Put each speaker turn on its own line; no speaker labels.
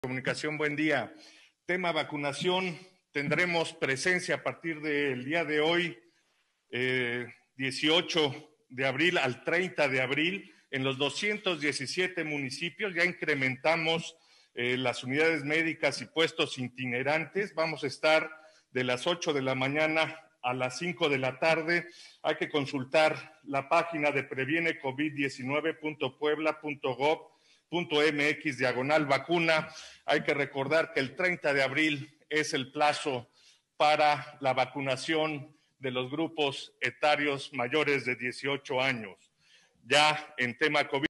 Comunicación, buen día. Tema vacunación, tendremos presencia a partir del día de hoy, 18 de abril al 30 de abril, en los 217 municipios. Ya incrementamos las unidades médicas y puestos itinerantes. Vamos a estar de las 8 de la mañana a las 5 de la tarde. Hay que consultar la página de previenecovid19.puebla.gov.mx/vacuna. Hay que recordar que el 30 de abril es el plazo para la vacunación de los grupos etarios mayores de 18 años. Ya en tema COVID.